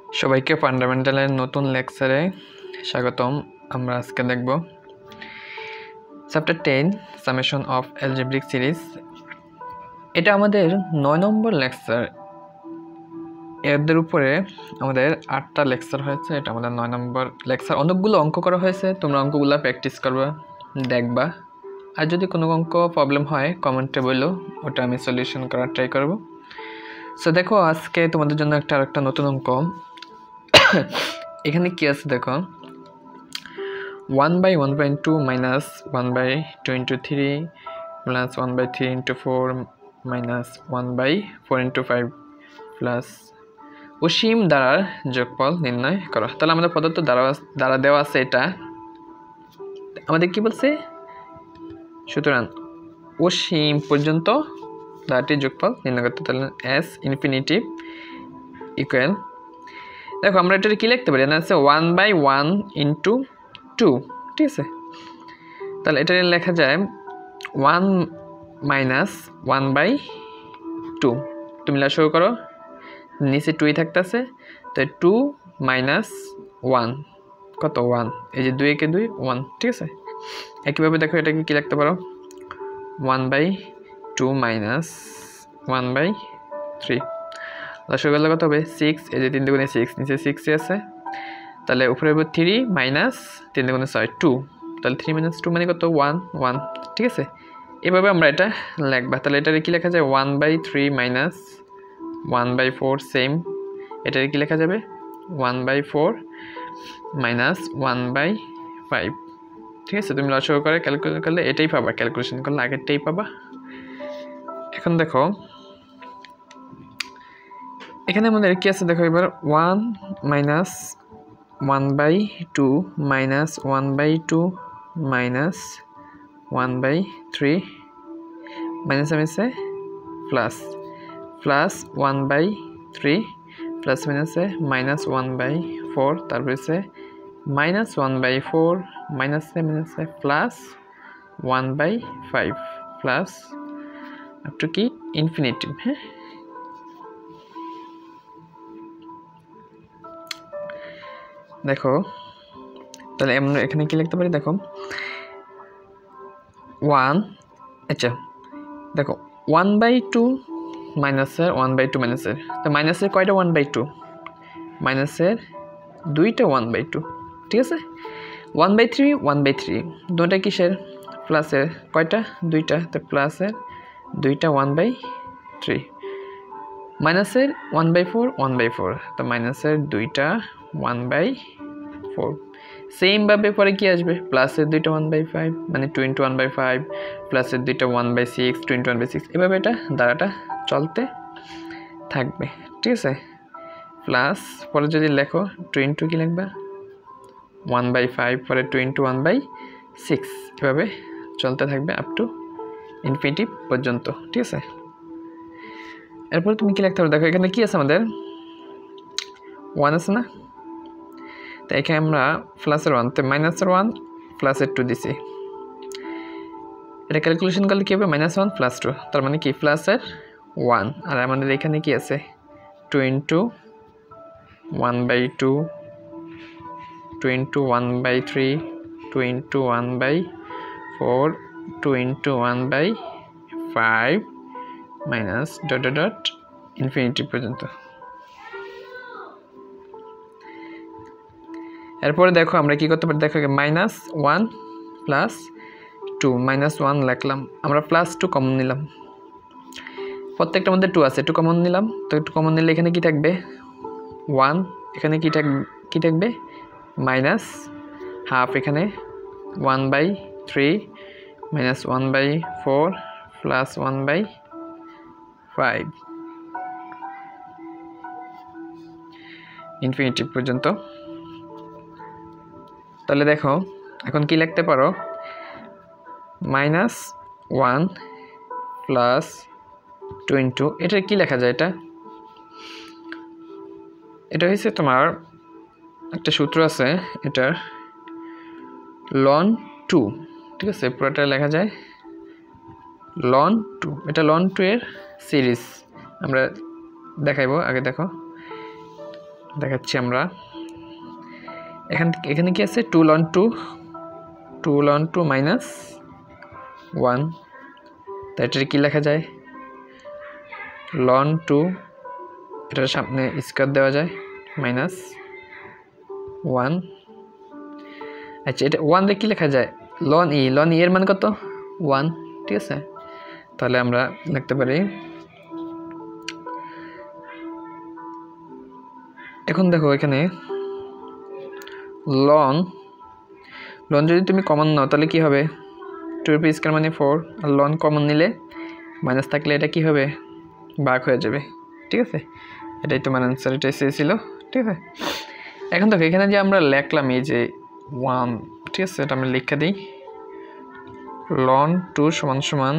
সবাইকে ফান্ডামেন্টালের নতুন লেকচারে স্বাগতম। আমরা আজকে দেখব chapter 10 summation of algebraic series. এটা আমাদের 9 নম্বর লেকচার। এদের উপরে আমাদের 8টা লেকচার হয়েছে, এটা আমাদের 9 নম্বর লেকচার। অনেকগুলো অঙ্ক করা হয়েছে, তোমরা অঙ্কগুলো প্র্যাকটিস করবা, দেখবা। আর যদি কোনো অঙ্ক প্রবলেম হয় কমেন্টে বলো, ওটা আমি সলিউশন করার ট্রাই করব। সো দেখো, আজকে তোমাদের জন্য আরেকটা নতুন অঙ্ক। এখানে কি আছে দেখো, 1/1/2 minus 1/2 into 3 plus 1/3 into 4 minus 1/4 into 5 plus অসীম দ্বারার যোগফল নির্ণয় করো। তাহলে আমাদের প্রদত্ত দ্বারা দেওয়া আছে, এটা আমাদের কি বলছে, সুতরাং অসীম পর্যন্ত দ্বারাটির যোগফল নির্ণয় করতে। তাহলে s ইনফিনিটিভ ইকুয়াল, দেখো আমরা এটা কি লিখতে পারি, আছে 1/1 into 2, ঠিক আছে। তাহলে এটা লেখা যায় 1 minus 1/2। তুমি লসাগু করো, নিচে 2ই থাকতেছে, তো 2 minus 1 কত, 1। এই যে 2 একে 2 1, ঠিক আছে। একইভাবে দেখো এটাকে কি লিখতে পারো, 1/2 minus 1/3। লসাগু করলে কত হবে 6। এই যে 3 দুগুণে 6, নিচে 6ই আছে, তাহলে উপরে হবে 3 মাইনাস 3 দুগুণে 6 2। তাহলে 3 minus 2 মানে কত, 1 1, ঠিক আছে। এভাবে আমরা এটা লিখবা। তাহলে এটার কি লেখা যায়, 1/3 মাইনাস 1/4 সেম। এটার কি লেখা যাবে, 1/4 মাইনাস 1/5, ঠিক আছে। তুমি লসাগু করে ক্যালকুলেট করলে এটাই পাবা, ক্যালকুলেশন করলে আগেরটাই পাবা। এখন দেখো এখানে আমাদের কি আছে, দেখো এবার 1 মাইনাস 1/2 মাইনাস 1/2 মাইনাস 1/3 মাইনাস আছে প্লাস প্লাস 1/3 প্লাস মাইনাসে মাইনাস 1/4, তারপরে আছে মাইনাস 1/4 মাইনাসে মাইনাসে প্লাস 1/5 প্লাস আপ টু কি ইনফিনিটিভ। হ্যাঁ, দেখো তাহলে আমরা এখানে কি লিখতে পারি, দেখো 1, আচ্ছা দেখো 1/2 মাইনাসের 1/2 মাইনাসের, তো মাইনাসের কয়টা 1/2, মাইনাসের 2টা 1/2, ঠিক আছে। 1/3 1/3 দুটা কিসের, প্লাসের কয়টা 2টা, তো প্লাসের 2টা 1/3। মাইনাসের 1/4 1/4, তো মাইনাসের 2টা 1/4। সেমভাবে পরে কি আসবে, প্লাসের 2টা 1/5 মানে 2 into 1/5, প্লাসের 2টা 1/6 2 into 1/6। এভাবে এটা দ্বারাটা চলতে থাকবে, ঠিক আছে। প্লাস পরে যদি লেখো 2 into কি লিখবা, 1/5 পরে 2 into 1/6, এভাবে চলতে থাকবে আপ টু ইনফিনিটিভ পর্যন্ত, ঠিক আছে। এরপর তুমি কি লিখতে পারো, দেখো এখানে কি আছে, আমাদের 1 আছে না, তো এখানে আমরা প্লাসের 1 তো মাইনাসের 1 প্লাসের 2 দিছি। এটা ক্যালকুলেশন করলে কি হবে, -1 + 2, তার মানে কি প্লাসের 1। আর আমাদের এখানে কি আছে 2 into 1/2 2 into 1/3 2 into 1/4 2 into 1/5 minus dot dot dot infinity পর্যন্ত। এরপরে দেখো আমরা কি করতে পারি, দেখো -1 + 2 -1 লিখলাম, আমরা +2 কমন নিলাম, প্রত্যেকটার মধ্যে 2 আছে, 2 কমন নিলাম। তো 2 কমন নিলে এখানে কি থাকবে 1, এখানে কি থাকবে -1/2, এখানে 1/3 -1/4 প্লাস 1/5 ইনফিনিটি পর্যন্ত। তাহলে দেখো এখন কি লিখতে পারো, -1 প্লাস 2 into, এটা কি লেখা যায়, এটা হচ্ছে তোমার একটা সূত্র আছে, এটার ln 2, ঠিক আছে। পুরোটা লেখা যায় ln 2, এটা ln 2 এর সিরিজ আমরা দেখাইবো। আগে দেখো দেখাচ্ছি আমরা। এখানে কি আছে 2 ln 2 মাইনাস 1, তাই এটা কি লেখা যায় ln 2, এটার সামনে স্কয়ার দেওয়া যায় মাইনাস 1। আচ্ছা এটা 1 দিয়ে কি লেখা যায় ln e এর মান কত 1, ঠিক আছে। তাহলে আমরা লিখতে পারি, এখন দেখো এখানে ln যদি তুমি কমন নাও তাহলে কি হবে 2 স্কয়ার মানে 4, আর ln কমন নিলে মাইনাস থাকলে এটা কি হবে ভাগ হয়ে যাবে, ঠিক আছে। এটাই তোমার आंसर, এটা ছিল, ঠিক আছে। এখন দেখো এখানে যে আমরা লিখলাম এই যে 1, ঠিক আছে, এটা আমরা লিখে দেই ln 2 সমান সমান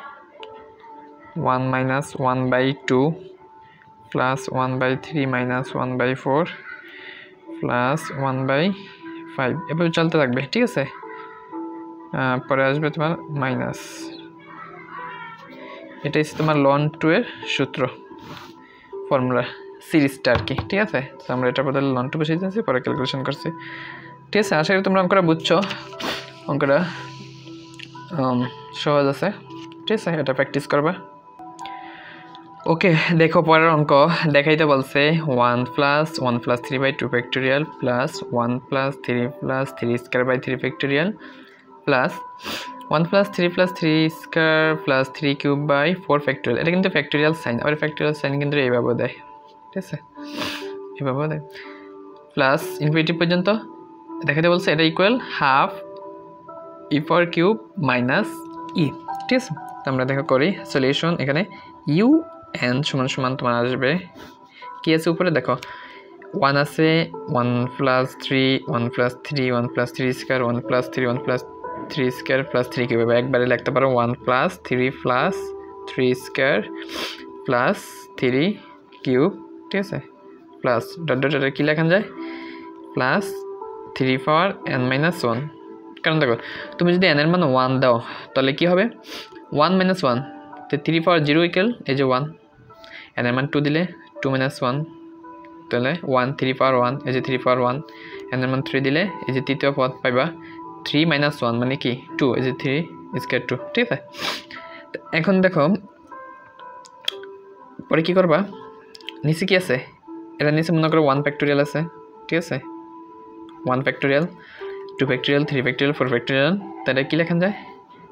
1 minus 1/2 plus 1/3 minus 1/4 plus 1/5, এভাবে চলতে থাকবে, ঠিক আছে। পরে আসবে তোমার মাইনাস, এটাই তোমার ln 2 এর সূত্র, ফর্মুলা সিরিজটা আর কি, ঠিক আছে। তো আমরা এটা বদলে ln 2 বসিয়ে দিয়েছি, পরে ক্যালকুলেশন করছি, ঠিক আছে। আশা করি তোমরা অঙ্কটা বুঝছো, অঙ্কটা সহজ আছে, ঠিক আছে, এটা প্র্যাকটিস করবা। ওকে, দেখো পরের অঙ্ক দেখাইতে বলছে 1 + 3/2 ফ্যাক্টোরিয়াল প্লাস 1 + 3 + 3 স্কয়ার/3 ফ্যাক্টোরিয়াল প্লাস 1 + 3 + 3 স্কয়ার প্লাস 3 কিউব/4 ফ্যাক্টোরিয়াল। এটা কিন্তু ফ্যাক্টোরিয়াল সাইন, আর ফ্যাক্টোরিয়াল সাইন কিন্তু এইভাবে দেয়, ঠিক আছে, এইভাবে দেয় প্লাস ইনফিনিটি পর্যন্ত দেখাইতে বলছে। এটা equal half e⁴³ minus E, ঠিক আছে। তো আমরা দেখো করি সলিউশন। এখানে un সমান সমান তোমার আসবে কি আছে উপরে দেখো 1 আছে 1 + 3 1 + 3 1 + 3 স্কয়ার 1 + 3 1 + 3 স্কয়ার প্লাস 3 কিউব, একবারে লিখতে পারো 1 + 3 + 3 স্কয়ার প্লাস 3 কিউব, ঠিক আছে, প্লাস ডট ডট ডট কি লেখা যায় প্লাস 3 পাওয়ার n - 1। কারণ দেখো তুমি যদি n এর মান 1 দাও তাহলে কি হবে 1 - 1, তো 3 পাওয়ার 0 ইকুয়াল এই যে 1, n এর মান 2 দিলে 2 - 1 তাহলে 1 3 পাওয়ার 1 এই যে 3 পাওয়ার 1, n এর মান 3 দিলে এই যে তৃতীয় পদ পাইবা 3 - 1 মানে কি 2, এই যে 3 স্কয়ার 2, ঠিক আছে। এখন দেখো পরে কি করবা, নিচে কি আছে, এটা নিচে মনে করো 1 ফ্যাক্টোরিয়াল আছে, ঠিক আছে, 1 ফ্যাক্টোরিয়াল 2 ফ্যাক্টোরিয়াল 3 ফ্যাক্টোরিয়াল 4 ফ্যাক্টোরিয়াল, তাহলে কি লেখা যায়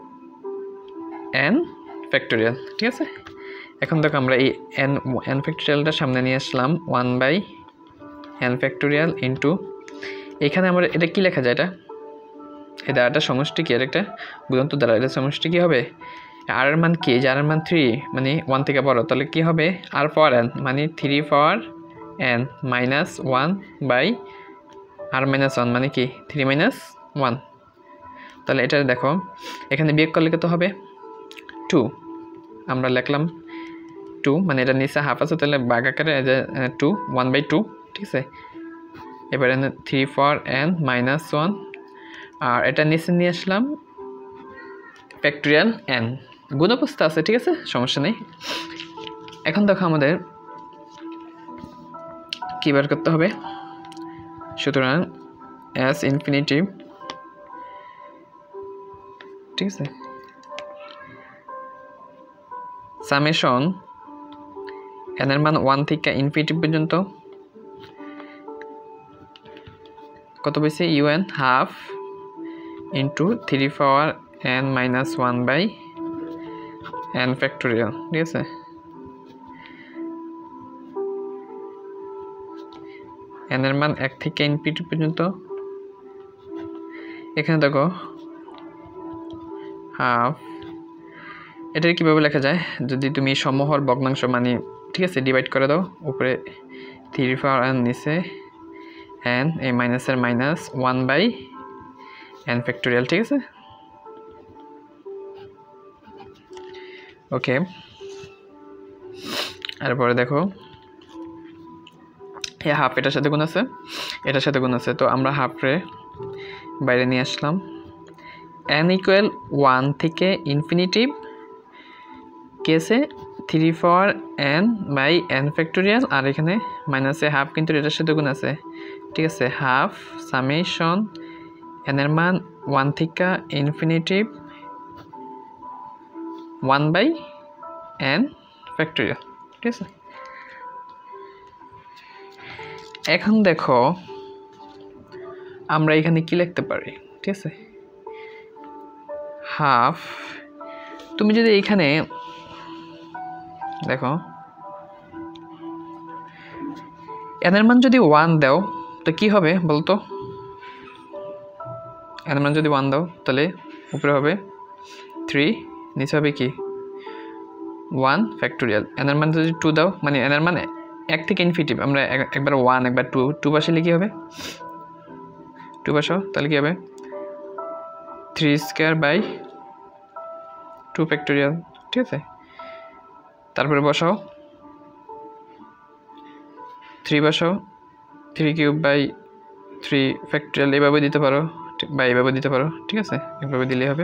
n ফ্যাক্টোরিয়াল, ঠিক আছে। এখন দেখো আমরা এই n ফ্যাক্টোরিয়ালটা সামনে নিয়ে আসলাম 1/n ফ্যাক্টোরিয়াল ইনটু এখানে আমরা এটা কি লেখা যায়, এই দ্বারাটা সমষ্টি কি, আর একটা গুণন্ত দ্বারা এটা সমষ্টি কি হবে, আর এর মান কি, যার মান 3 মানে 1 থেকে বড়, তাহলে কি হবে r পাওয়ার n মানে 3 পাওয়ার n মাইনাস 1/r - 1 মানে কি 3 - 1। তাহলে এটা দেখো এখানে বিয়োগ করলে কত হবে 2, আমরা লিখলাম 2 মানে এটা নিচে হাফ আছে তাহলে ভাগ আকারে 2 1/2, ঠিক আছে। এবারে 3 পাওয়ার n - 1 আর এটা নিচে নিয়ে আসলাম ফ্যাক্টোরিয়াল n, গুণ অবস্থা আছে, ঠিক আছে, সমস্যা নেই। এখন দেখো আমাদের কি বের করতে হবে, সুতরাং s ইনফিনিটি, ঠিক আছে, সামেশন n এর মান 1 থেকে ইনফিনিটি পর্যন্ত কত পেয়েছি un half into 3 power n - 1/n factorial, ঠিক আছে। n এর মান 1 থেকে ইনফিনিটি পর্যন্ত, এখানে দেখো হাফ, এটা কিভাবে লেখা যায় যদি তুমি সমহর ভগ্নাংশ মানে, ঠিক আছে, ডিভাইড করে দাও, উপরে 3 পাওয়ার n নিচে n, এই মাইনাসের মাইনাস 1/n ফ্যাক্টোরিয়াল, ঠিক আছে। ওকে, তারপরে দেখো এই হাফ এটার সাথে গুণ আছে, এটার সাথে গুণ আছে, তো আমরা হাফরে বাইরে নিয়ে আসলাম। n ইকুয়াল 1 থেকে ইনফিনিটি কেসে 3 power n by n factorial, আর এখানে মাইনাসে হাফ, কিন্তু এটার সাথে গুণ আছে, ঠিক আছে। হাফ সামেশন n এর মান 1 থেকে ইনফিনিটিভ 1 বাই n ফ্যাক্টোরিয়াল, ঠিক আছে। এখন দেখো আমরা এখানে কি লিখতে পারি, ঠিক আছে। হাফ, তুমি যদি এখানে দেখো n এর মান যদি 1 দাও তো কি হবে বলতো? n এর মান যদি 1 দাও তাহলে উপরে হবে 3, নিচে হবে কি 1 ফ্যাক্টোরিয়াল। n এর মান যদি 2 দাও, মানে n এর মান 1 থেকে ইনফিনিটিভ, আমরা একবার 1 একবার 2 বসালে কি হবে? 2 বসাও, তাহলে কি হবে 3 স্কয়ার বাই 2 ফ্যাক্টোরিয়াল, ঠিক আছে। তারপরে বসাও 3 বসাও, 3 কিউব বাই 3 ফ্যাক্টোরিয়াল, এভাবে দিতে পারো বা এভাবে দিতে পারো, ঠিক আছে। এভাবে দিলে হবে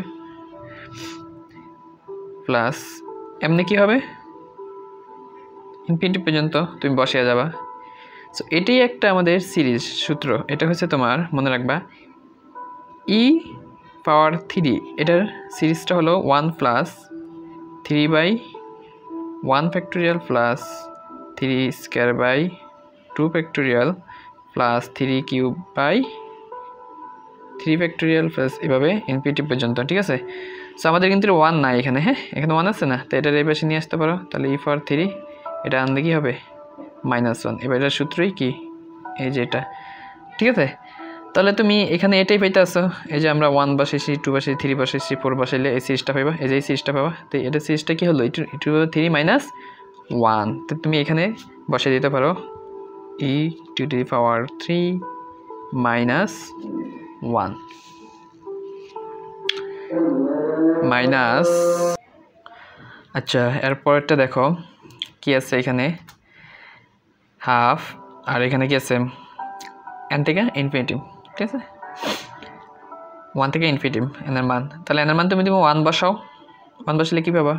প্লাস এমনি কি হবে ইনফিনিটি পর্যন্ত তুমি বসিয়ে যাবা। সো এটাই একটা আমাদের সিরিজ সূত্র, এটা হচ্ছে তোমার মনে রাখবা e পাওয়ার 3, এটার সিরিজটা হলো 1 plus 3 by 1 factorial plus 3 square by 2 factorial plus 3 cube by 3 factorial plus এভাবে ইনফিনিটি পর্যন্ত, ঠিক আছে। সো আমাদের কিন্তু 1 নাই এখানে, হ্যাঁ এখানে 1 আছে না, তো এটার এই পাশে নিয়ে আসতে পারো, তাহলে e পাওয়ার 3 এটা আনলে কি হবে -1। এবার এটার সূত্রই কি এই যে এটা, ঠিক আছে। তাহলে তুমি এখানে এটাই পাইতে আসো, এই যে আমরা 1 বসাইছি, 2 বসাইছি, 3 বসাইছি, 4 বসাইলে এই সিরিজটা পাইবা, এই যে এই সিরিজটা পাবা। তো এটা সিরিজটা কি হলো 3 মাইনাস 1, তো তুমি এখানে বসাই দিতে পারো e to the power 3 minus 1 minus. আচ্ছা এরপরটা দেখো কি আছে এখানে হাফ, আর এখানে কি আছে n থেকে ইনফিনিটি, ঠিক আছে। 1 থেকে ইনফিনিটি n এর মান, তাহলে n এর মান তুমি 1 বসাও, 1 বসালে কি পাবা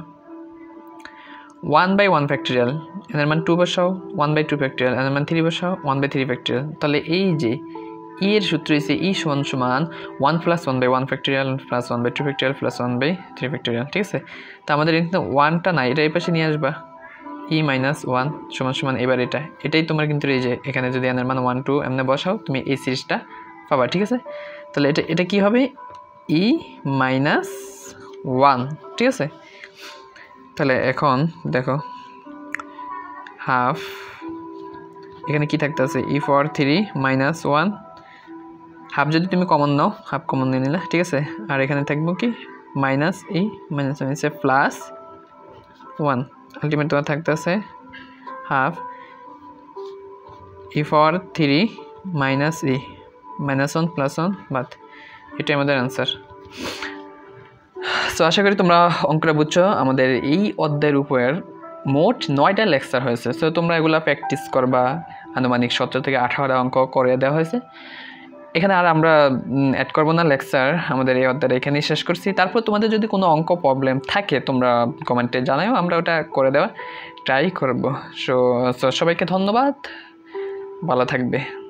1 বাই 1 ফ্যাক্টোরিয়াল। n এর মান 2 বসাও, 1 বাই 2 ফ্যাক্টোরিয়াল। n এর মান 3 বসাও, 1 বাই 3 ফ্যাক্টোরিয়াল। তাহলে এই যে e এর সূত্র হচ্ছে e সমান 1 plus 1 by 1 factorial plus 1 by 2 factorial plus 1 by 3 factorial, ঠিক আছে। তো আমাদের কিন্তু 1টা নাই, এটা এই পাশে নিয়ে আসবা, e মাইনাস 1 সমান এবার এটাই তোমার কিন্তু এই যে এখানে যদি n এর মান 1 2 এমনি বসাও তুমি এই সিরিজটা পাবা, ঠিক আছে। তাহলে এটা কি হবে e মাইনাস 1, ঠিক আছে। তাহলে এখন দেখো হাফ, এখানে কি থাকতে আছে e পাওয়ার 3 মাইনাস 1, হাফ যদি তুমি কমন নাও হাফ কমন নিয়ে নিলে, ঠিক আছে। আর এখানে থাকবো কি minus e minus plus 1, ultimate তোমার থাকতে আছে half e power 3 minus e minus 1 plus 1 বাদ, এটাই আমাদের অ্যান্সার। সো আশা করি তোমরা অঙ্কটা বুঝছো। আমাদের এই অধ্যায়ের উপর মোট 9টা লেকচার হয়েছে, সো তোমরা এগুলা প্র্যাকটিস করবা। আনুমানিক 17 থেকে 18টা অঙ্ক করে দেওয়া হয়েছে। এখানে আর আমরা অ্যাড করবো না লেকচার, আমাদের এই অধ্যায়টা এখানেই শেষ করছি। তারপর তোমাদের যদি কোনো অঙ্ক প্রবলেম থাকে তোমরা কমেন্টে জানাও, আমরা ওটা করে দেওয়ার ট্রাই করবো। সো সবাইকে ধন্যবাদ, ভালো থাকবে।